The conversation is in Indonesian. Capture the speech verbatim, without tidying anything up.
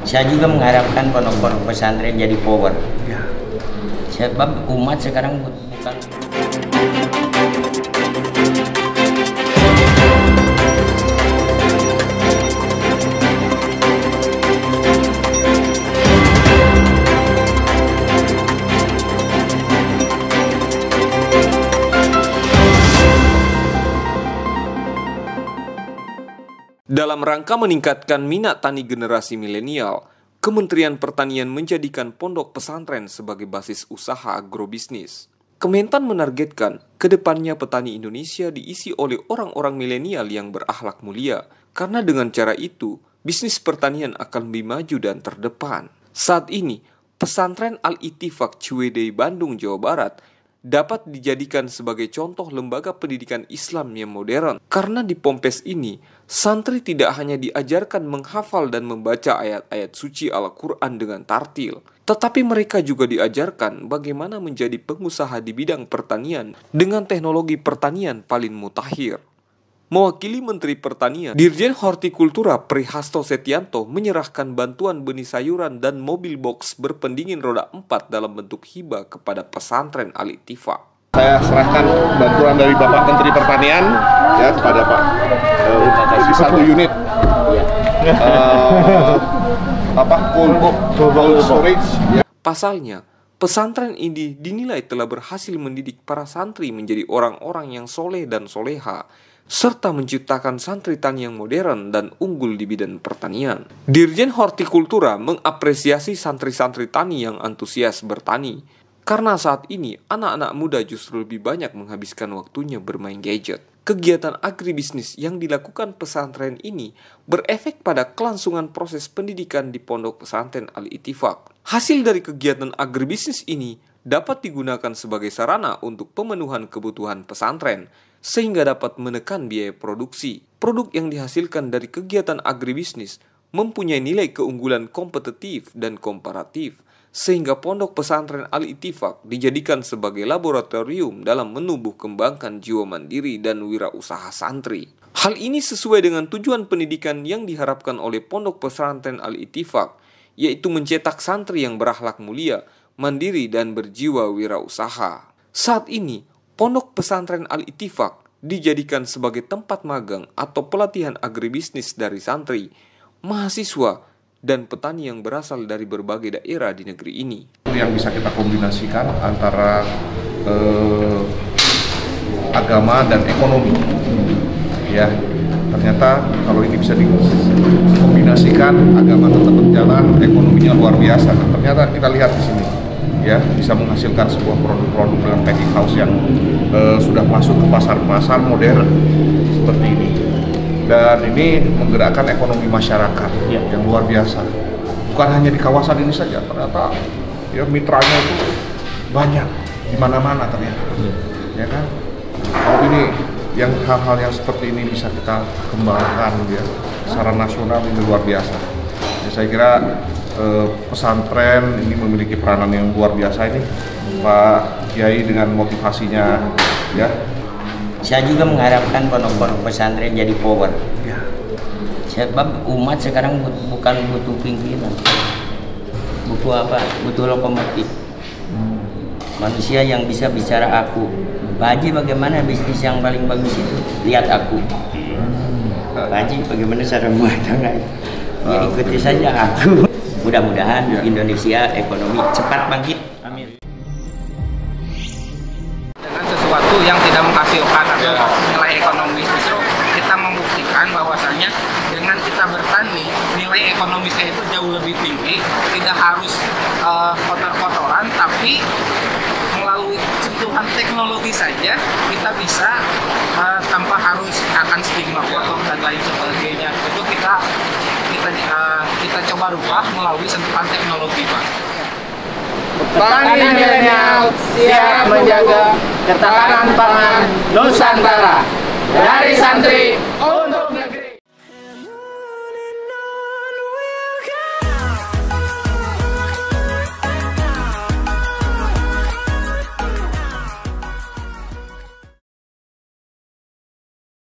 Saya juga mengharapkan pondok-pondok pesantren jadi power. Ya. Sebab umat sekarang bukan. Dalam rangka meningkatkan minat tani generasi milenial, Kementerian Pertanian menjadikan pondok pesantren sebagai basis usaha agrobisnis. Kementan menargetkan ke depannya petani Indonesia diisi oleh orang-orang milenial yang berakhlak mulia, karena dengan cara itu, bisnis pertanian akan lebih maju dan terdepan. Saat ini, pesantren Al-Ittifaq Ciwidey, Bandung, Jawa Barat dapat dijadikan sebagai contoh lembaga pendidikan Islam yang modern. Karena di Pompes ini, santri tidak hanya diajarkan menghafal dan membaca ayat-ayat suci Al-Quran dengan tartil, tetapi mereka juga diajarkan bagaimana menjadi pengusaha di bidang pertanian dengan teknologi pertanian paling mutakhir. Mewakili Menteri Pertanian, Dirjen Hortikultura Prihasto Setianto menyerahkan bantuan benih sayuran dan mobil box berpendingin roda empat dalam bentuk hibah kepada pesantren Al-Ittifaq. Saya serahkan bantuan dari Bapak Menteri Pertanian ya kepada Pak uh, satu unit uh, apa cold storage. Ya. Pasalnya, pesantren ini dinilai telah berhasil mendidik para santri menjadi orang-orang yang soleh dan soleha, serta menciptakan santri tani yang modern dan unggul di bidang pertanian. Dirjen Hortikultura mengapresiasi santri-santri tani yang antusias bertani, karena saat ini anak-anak muda justru lebih banyak menghabiskan waktunya bermain gadget. Kegiatan agribisnis yang dilakukan pesantren ini berefek pada kelangsungan proses pendidikan di pondok pesantren Al-Ittifaq. Hasil dari kegiatan agribisnis ini dapat digunakan sebagai sarana untuk pemenuhan kebutuhan pesantren, sehingga dapat menekan biaya produksi. Produk yang dihasilkan dari kegiatan agribisnis mempunyai nilai keunggulan kompetitif dan komparatif, sehingga pondok pesantren Al-Ittifaq dijadikan sebagai laboratorium dalam menumbuh kembangkan jiwa mandiri dan wirausaha santri. Hal ini sesuai dengan tujuan pendidikan yang diharapkan oleh pondok pesantren Al-Ittifaq, yaitu mencetak santri yang berakhlak mulia, mandiri dan berjiwa wirausaha. Saat ini, pondok pesantren Al-Ittifaq dijadikan sebagai tempat magang atau pelatihan agribisnis dari santri, mahasiswa, dan petani yang berasal dari berbagai daerah di negeri ini. Yang bisa kita kombinasikan antara eh, agama dan ekonomi. Ya, ternyata kalau ini bisa dikombinasikan, agama tetap berjalan, ekonominya luar biasa. Dan ternyata kita lihat di sini, ya, bisa menghasilkan sebuah produk-produk dengan packing house yang uh, sudah masuk ke pasar-pasar modern seperti ini, dan ini menggerakkan ekonomi masyarakat ya, yang luar biasa. Bukan hanya di kawasan ini saja, ternyata ya mitranya itu banyak di mana-mana ternyata, ya, ya kan? Kalau ini yang hal-hal yang seperti ini bisa kita kembangkan ya secara nasional, ini luar biasa. Ya, saya kira Uh, pesantren ini memiliki peranan yang luar biasa ini, Pak Kiai, dengan motivasinya, ya. Saya juga mengharapkan pondok-pondok pesantren jadi power. Ya. Sebab umat sekarang bukan butuh pimpinan, butuh apa? Butuh lokomotif. Manusia yang bisa bicara aku. Pak Haji, bagaimana bisnis yang paling bagus itu? Lihat aku. Pak Haji, bagaimana cara buat enggak? Ya ikuti saja aku. Mudah-mudahan di Indonesia ekonomi cepat bangkit. Amin. Dengan sesuatu yang tidak menghasilkan atau nilai ekonomis, justru kita membuktikan bahwasannya dengan kita bertani, nilai ekonomisnya itu jauh lebih tinggi. Tidak harus uh, kotor-kotoran, tapi melalui sentuhan teknologi saja kita bisa uh, tanpa harus akan stigma kotor dan lain sebagainya. Itu kita kita uh, kita coba rubah melalui sentuhan teknologi, Pak. Petani milenial siap menjaga ketahanan pangan Nusantara. Dari santri